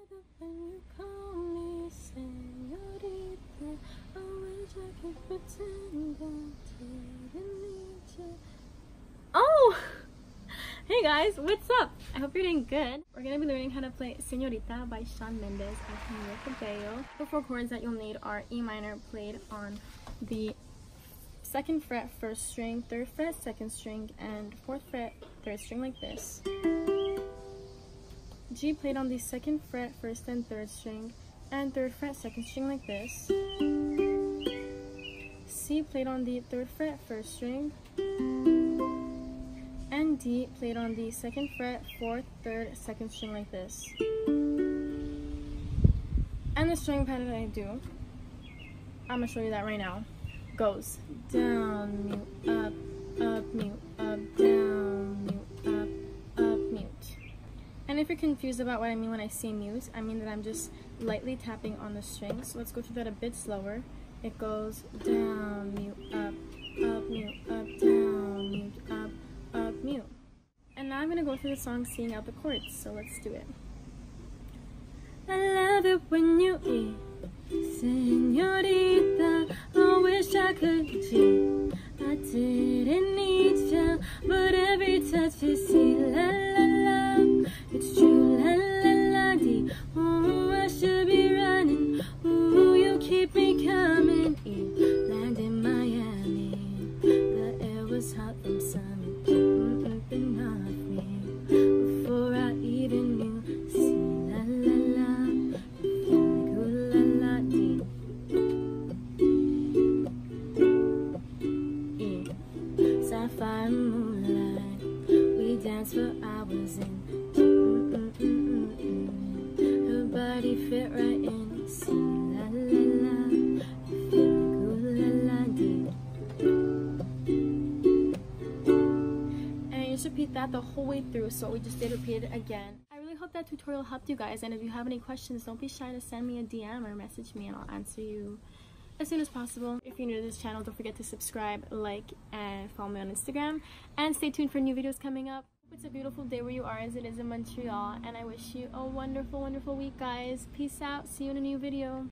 When you call me Señorita, I wish I could pretend I didn't need you. Oh! Hey guys, what's up? I hope you're doing good. We're gonna be learning how to play Señorita by Shawn Mendes and Camila Cabello. The 4 chords that you'll need are E minor played on the 2nd fret 1st string, 3rd fret 2nd string, and 4th fret 3rd string like this. G played on the 2nd fret 1st and 3rd string, and 3rd fret 2nd string like this. C played on the 3rd fret 1st string, and D played on the 2nd fret 4th, 3rd, 2nd string like this. And the string pattern that I do, I'm gonna show you that right now, goes down, mute, up, mute, up, down, mute, up, mute. And if you're confused about what I mean when I say mute, I mean that I'm just lightly tapping on the string. So let's go through that a bit slower. It goes down, mute, up, mute, up, down, mute, up, mute. And now I'm gonna go through the song singing out the chords. So let's do it. I love it when you eat, Señorita. I wish I could be. I didn't need ya, but every touch is see, la la la. It's true, la la la dee. Oh, I should be running. Oh, you keep me coming. Land in Miami. The air was hot from summer. Open off me before I even knew. See, la la la. Feel good, la la dee. Sapphire moonlight. We danced for hours in. Her body fit right in. See, la la la. Feel good, la la dee. And you just repeat that the whole way through. So we just did repeat it again. I really hope that tutorial helped you guys. And if you have any questions, don't be shy to send me a DM or message me, and I'll answer you as soon as possible. If you're new to this channel, don't forget to subscribe, like, and follow me on Instagram. And stay tuned for new videos coming up. It's a beautiful day where you are, as it is in Montreal, and I wish you a wonderful, wonderful week, guys. Peace out. See you in a new video.